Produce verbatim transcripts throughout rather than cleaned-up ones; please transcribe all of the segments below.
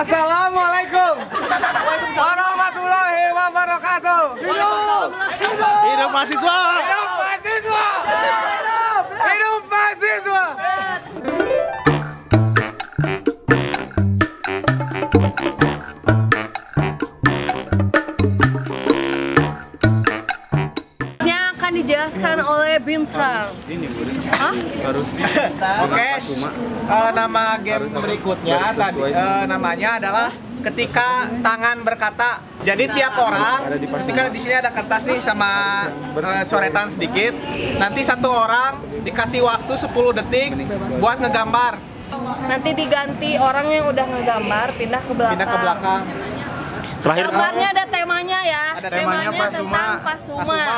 Assalamualaikum warahmatullahi wabarakatuh. Hidup, hidup mahasiswa. Hidup mahasiswa. Hidup mahasiswa. Yang akan dijelaskan oleh Bintang. Hah? Harus. Oke, uh, nama game berikutnya tadi uh, namanya adalah ketika tangan berkata. Jadi tiap orang, ketika di sini ada kertas nih sama uh, coretan sedikit, nanti satu orang dikasih waktu sepuluh detik buat ngegambar. Nanti diganti orang yang udah ngegambar pindah ke belakang. Pindah ke belakang. Terakhir Gambarnya ada temanya ya. Ada temanya Pasuma. tentang Pasuma. Pasuma.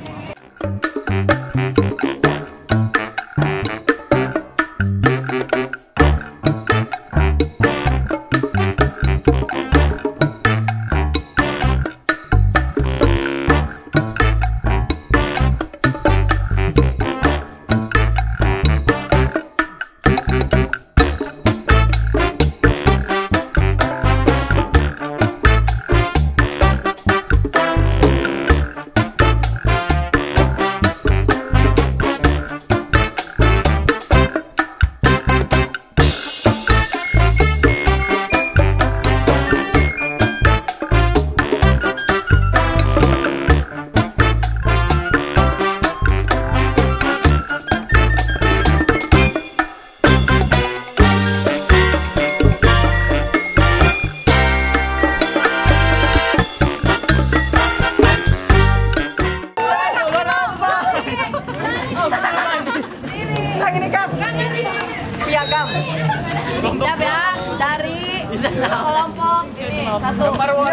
Piagam. Siap ya, dari kelompok ini satu.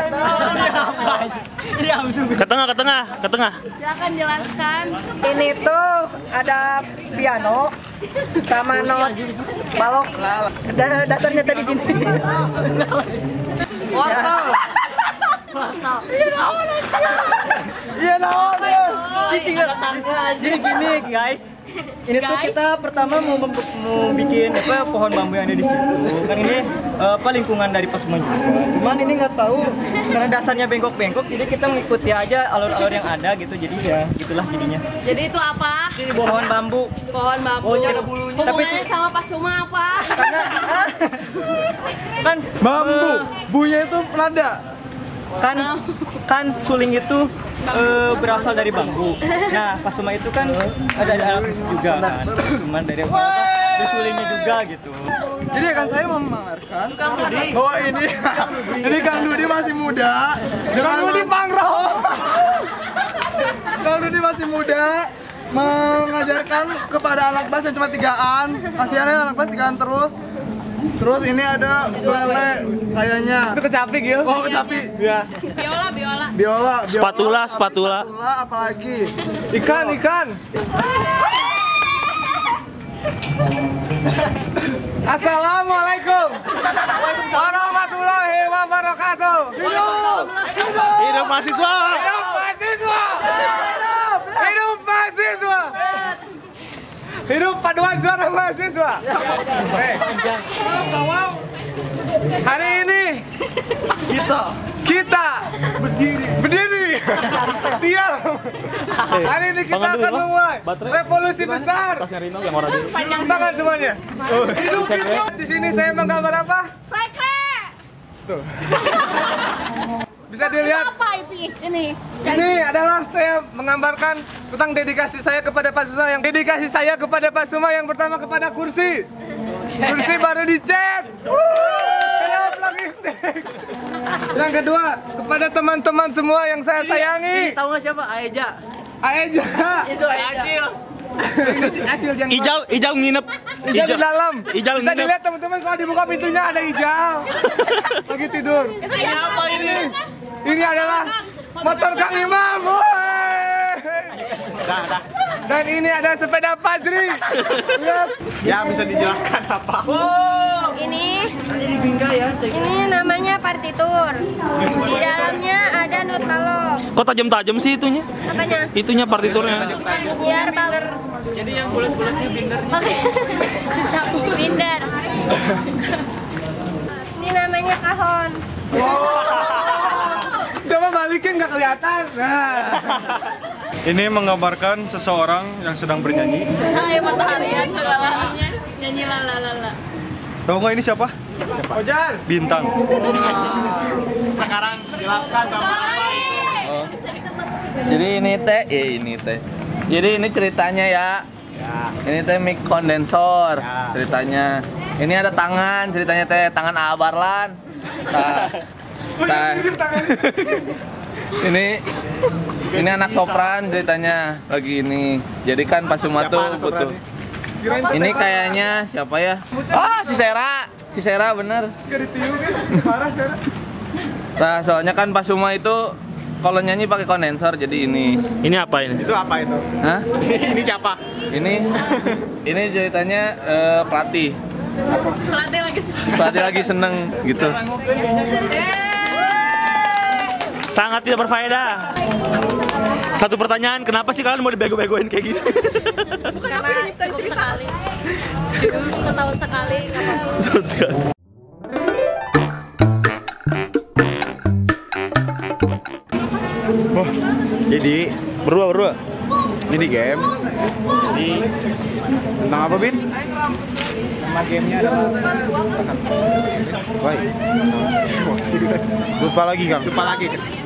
ke tengah, ke tengah, ke tengah. Silakan jelaskan. Ini tuh ada piano sama not balok. Da- dasarnya tadi gini. Wortel. Iya naon ya. Jadi gini guys. Ini tuh Guys. kita pertama mau mem- mau bikin apa pohon bambu yang ada di situ. Kan ini eh, apa lingkungan dari Pasuma juga. Cuman ini nggak tahu karena dasarnya bengkok-bengkok, jadi kita mengikuti aja alur-alur yang ada gitu. Jadi ya gitulah jadinya. Jadi itu apa? Ini pohon bambu. Pohon bambu. Oh, ada bulunya. Hubungannya sama Pasuma apa? Karena kan Bambu. eh, Bunya itu nada. kan kan suling itu eh, berasal dari bambu. Nah, Pasuma itu kan ada ada alat musik juga kan. Cuma dari apa? Dari sulingnya juga gitu. Jadi akan saya memamerkan bahwa ini ini Kang Dudi masih muda. Kang Dudi pangro. Kang Dudi masih muda mengajarkan kepada anak bass yang cuma tigaan. Kasihannya anak bass tigaan terus. Terus ini ada lele kayaknya. Itu kecapi gitu. Oh, kecapi. Iya. Biola, biola. Biola, biola. Spatula, tapi spatula. Spatula apalagi? Ikan, ikan. Assalamualaikum warahmatullahi wabarakatuh. Hidup, hidup mahasiswa. Hidup mahasiswa. Hidup mahasiswa. Hidup paduan suara mahasiswa. Hei. Hari ini kita kita berdiri berdiri diam. Hari ini kita akan memulai revolusi besar. Tangan semuanya. Hidup hidup. Di sini saya menggambar apa? Sekre. Tuh. Bisa dilihat. Apa itu ini? Ini adalah saya menggambarkan tentang dedikasi saya kepada Pasuma yang dedikasi saya kepada Pasuma yang pertama kepada kursi. Kursi baru dicat. Kenapa lagi stick? Yang kedua kepada teman-teman semua yang saya sayangi. Tahu nggak siapa? Aeja. Aeja. Itu Aeja. Acil yang Ijal, ijal nginep. Ijal di dalam. Ijal Bisa nginep. dilihat teman-teman kalau dibuka pintunya ada Ijal. Lagi tidur. Ini apa ini? Ini adalah motor Kang Imam. Woi. Dah, dah. Dan ini ada sepeda Fajri. Lihat. Ya bisa dijelaskan apa? Ini Jadi bingkai ya. ini namanya partitur. Di dalamnya ada not balok. Kok tajam-tajam sih itunya? Apanya? Itunya partiturnya. Biar balok. Jadi yang bulat-bulatnya bindernya. Oke. Binder. Ini namanya kahon. kelihatan. Nah. Ini menggambarkan seseorang yang sedang bernyanyi. Hai mataharian segalanya nyanyi lalalala. Tahu nggak ini siapa? Ojan. Bintang. Sekarang jelaskan gambar apa itu. Oh. Jadi ini teh, eh ini teh. Jadi ini ceritanya ya. Ya. Ini teh mic kondensor Ya. ceritanya. Ini ada tangan ceritanya teh, tangan Abarlan. Nah, nah, ini ini anak sopran ceritanya lagi ini. Jadi kan Pasuma Siapa tuh anak sopran butuh. Kirain Ini kayaknya siapa ya? Ah, si Sera. Si Sera bener. parah Sera. Nah, soalnya kan Pasuma itu kalau nyanyi pakai kondensor jadi ini. Ini apa ini? Itu apa itu? Hah? Ini siapa? Ini ini ceritanya eh, pelatih. Pelatih lagi Pelatih lagi seneng gitu. Sangat tidak berfaedah. Satu pertanyaan, kenapa sih kalian mau dibego-begoin kayak gini? karena cukup sekali. Cukup setahun sekali nggak apa-apa. Setahun sekali. Oh, jadi berdua berdua. Ini game. Jadi tentang apa, Bin? Nama gamenya adalah Baik. Lupa lagi kan? lupa lagi.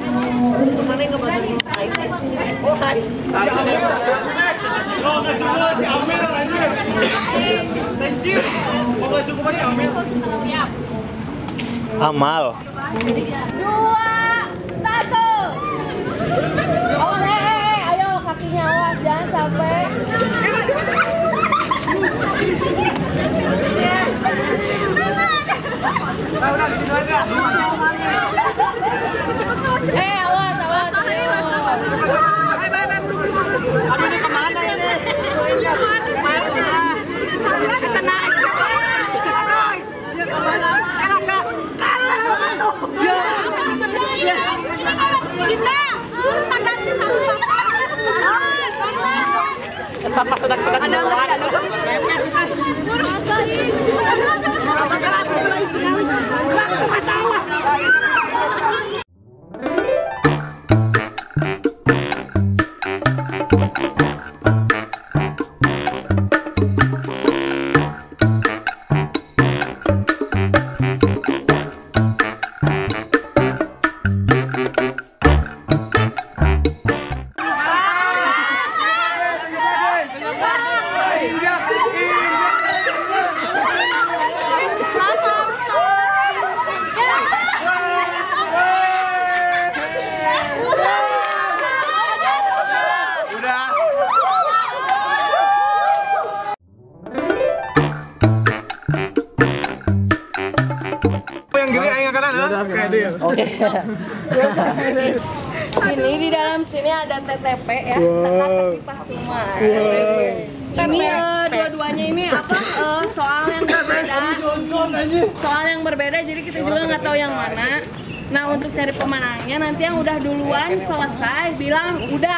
Amal. Dua, satu. Oh, hei, ayo kakinya awas jangan sampai. Eh, awas, awas. Aduh, ini kemana ini? Ini di dalam sini ada T T P ya, teka-teki Pasuma. Ini eh, dua-duanya ini apa eh, soal yang berbeda. Soal yang berbeda, jadi kita juga nggak tahu yang mana. Nah, untuk cari pemenangnya nanti yang udah duluan selesai bilang udah.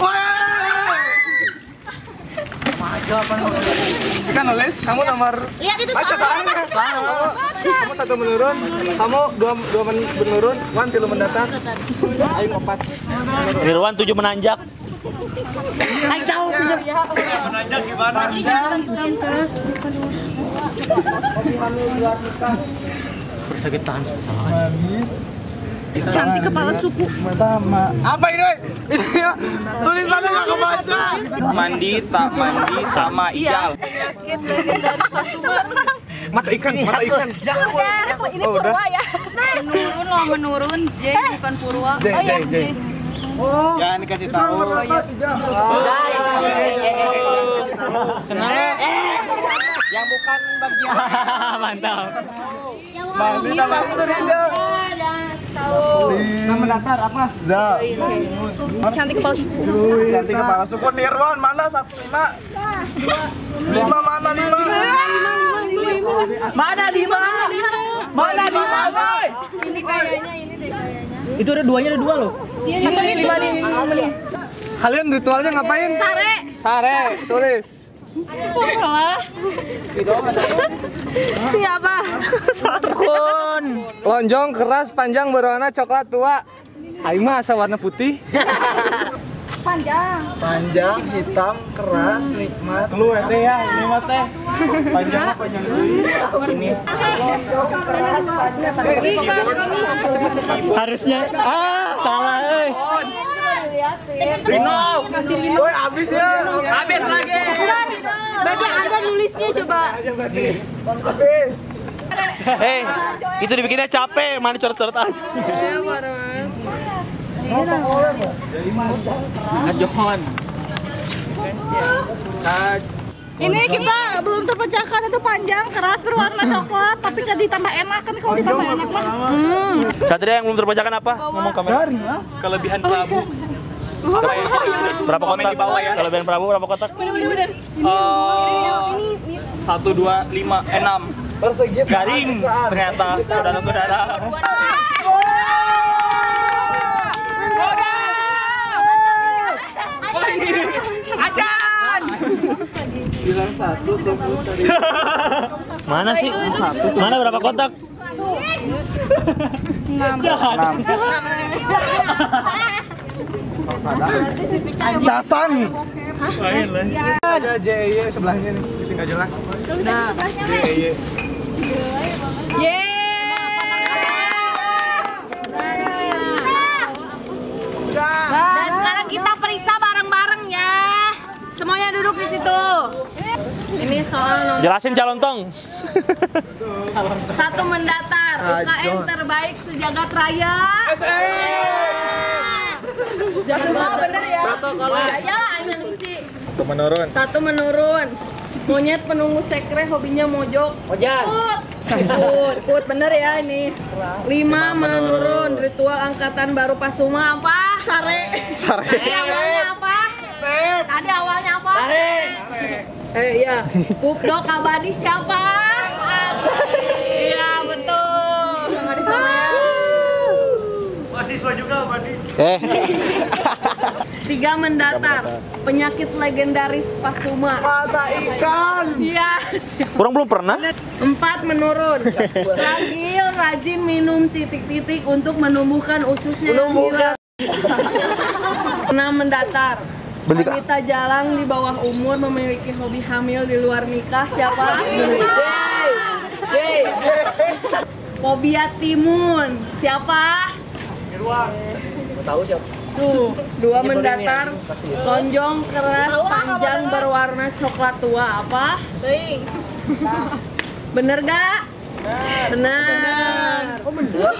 Kan nulis, kamu nomor Lihat itu baca soalnya. soalnya. Kamu, kamu satu menurun, kamu dua dua men menurun, one tilu mendatar. Ayo empat. Nirwan tujuh menanjak. Ayo jauh bener ya. Menanjak gimana? Terus Bersakit tahan sesaat. cantik kepala suku. Apa ini? Ini ya, tulisannya nggak kebaca. Mandi tak mandi sama Ijal. Yakin legendaris Pasuma. Mata ikan, mata ikan. Ini Purwa ya. Menurun loh menurun. J bukan Purwa. J, J, J. Jangan dikasih tahu. Kenapa? Yang bukan bagian. Mantap. Mandi dalam studio. Jangan tahu. Nama datar apa? Za. Cantik kepala suku. Cantik kepala suku. Nirwan mana satu lima? Lima mana lima? Mana lima? Mana lima? Ini kayaknya ini deh kayaknya. Itu ada duanya, ada dua loh. Atau itu nih. Kalian ritualnya ngapain? Sare. Sare, tulis. Salah. Siapa? Lonjong keras panjang berwarna coklat tua. Aing mah asa warna putih. Panjang. Panjang, hitam, keras, nikmat. Lu teh ya, ini mah teh. Panjang apa panjang ini? Ikan kami. Harusnya ah salah euy. Rino. Woi, habis ya. Habis lagi. Berarti Anda nulisnya coba. Habis. Hei, itu dibikinnya capek, mana coret-coret aja. Iya, parah. Ajohon. Ini kita belum terpecahkan, itu panjang, keras, berwarna coklat, tapi kan ditambah enak kan kalau ditambah enak mah. Hmm. Satria yang belum terbacakan apa? Ngomong kamera. Kelebihan Prabu. Berapa kotak? Kelebihan Prabu berapa kotak? Bener-bener. Satu, dua, lima, enam. Garing ternyata saudara-saudara. Acan. Bilang satu, terus satu. Mana sih? Mana berapa kotak? Enam. Casan. Lain lain. Ada J Y sebelahnya nih, bisa nggak jelas. Nah. J Y. Yeay. Dan sekarang kita periksa bareng-bareng ya. Semuanya duduk di situ. Ini soal nomor Jelasin calon tong. satu mendatar. U K M terbaik sejagat raya. Jangan lupa bener ya. Ya lah yang isi. Satu menurun. Satu menurun. Monyet penunggu sekre hobinya mojok. Ojan. Put, put bener ya ini. Lima menurun. Ritual angkatan baru Pasuma apa? Sare. Sare. Tadi awalnya apa? Tadi awalnya apa? Sare. Eh iya. Pupdok abadi siapa? Iya betul. Mahasiswa juga abadi. Eh. Tiga mendatar. Penyakit legendaris Pasuma. Mata ikan. Iya. Kurang belum pernah? Empat menurun. Ragil rajin minum titik-titik untuk menumbuhkan ususnya yang hilang. Enam mendatar. Wanita jalang di bawah umur memiliki hobi hamil di luar nikah siapa? Fobia timun siapa? Tahu siapa? Tuh, dua mendatar. Lonjong keras panjang berwarna coklat tua apa? Bener gak? Bener. Oh bener.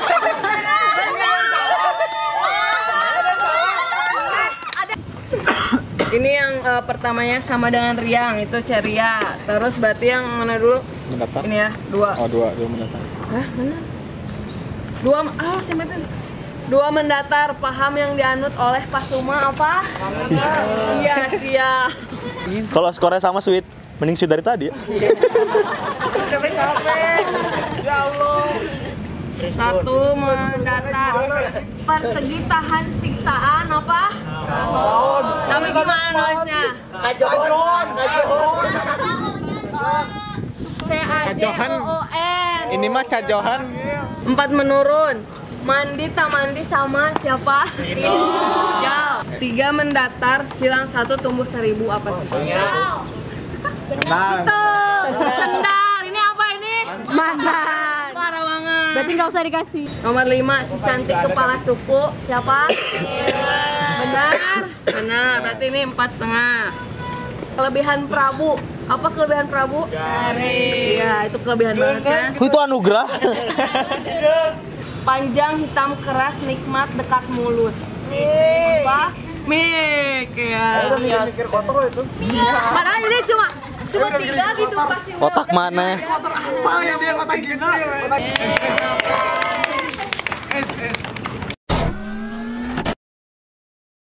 Ini yang uh, pertamanya sama dengan Riang, itu Ceria. Terus berarti yang mana dulu? Mendatar. Ini ya, dua. Oh, dua, dua mendatar. Hah, mana? Dua, oh siapa itu? Dua mendatar, paham yang dianut oleh Pasuma apa? Iya, siap. Kalau skornya sama Sweet, mending Sweet dari tadi ya. Capek-capek. Ya Allah. Satu mendatar. Persegi tahan siksaan apa? Tapi gimana nulisnya? Kajon. Kajon. C A J O O N. Ini mah cajohan. Empat menurun. Mandi tak mandi sama siapa? Jal. Tiga mendatar, hilang satu tumbuh seribu apa sih? Benar. Sendal. Ini apa ini? Mantan. Parah banget. Berarti nggak usah dikasih. Nomor lima, si cantik kepala suku siapa? Benar. Benar. Berarti ini empat setengah. Kelebihan Prabu. Apa kelebihan Prabu? Garing. Iya, itu kelebihan banget kan? Itu anugerah. Panjang, hitam, keras, nikmat, dekat mulut. Apa? Mik, ya. Mikir kotor itu. Padahal ini cuma cuma tiga gitu pasti. Otak mana? Kotor apa yang dia kotak gitu?